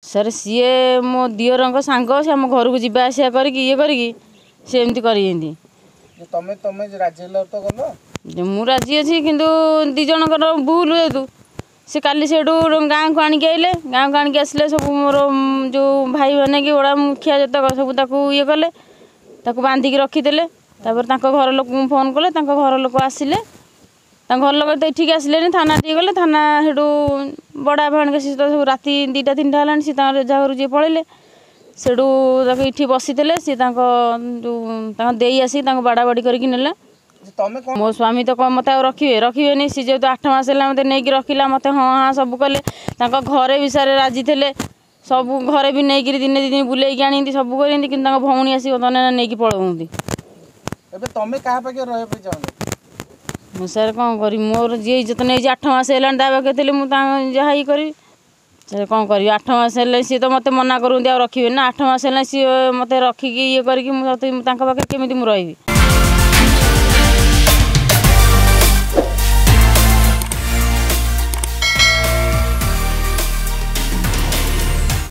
Sir CA मो दियर सांग से आम घर को जावा आसा करके सी एमती कर मु राजी अच्छी कि दिजणकर भूल हेतु से काली से गाँव को आणिक आइले गाँव को आणिक आसले सब मोर जो भाई मैंने कि बड़ा मुखिया जतक सब ये कले बांधिकी रखीदे घर लोक फोन कले घर लोक आसिले घर लोग तो ये आसिले थाना टी गले थाना हेटू बड़ा भाण सी तो सब राति 2टा 3टा है सी रेजा घर जी पलैले सेठू ये बसी सी जो दे आसिक बाड़ा बाड़ी करके मो स्वामी तो मत रखिए नहीं सी जो 8 मास है मत नहीं रखिला मत हाँ हाँ सब कले घरे भी सारे राजी थे सब घरे भी नहीं दिने 2 दिन बुलेक आनी सब करती कि भौणी आसिक नहीं पलाऊँगी सर कौन करी मोर जी इज्जत नहीं 8 मास है दावा कहते मुझे जहाँ ही करी सर कौन करी 8 मास है सी तो मत मना करूँ रखिए ना 8 मास है सी मत रखिकी ये करके पाखे केमी रही।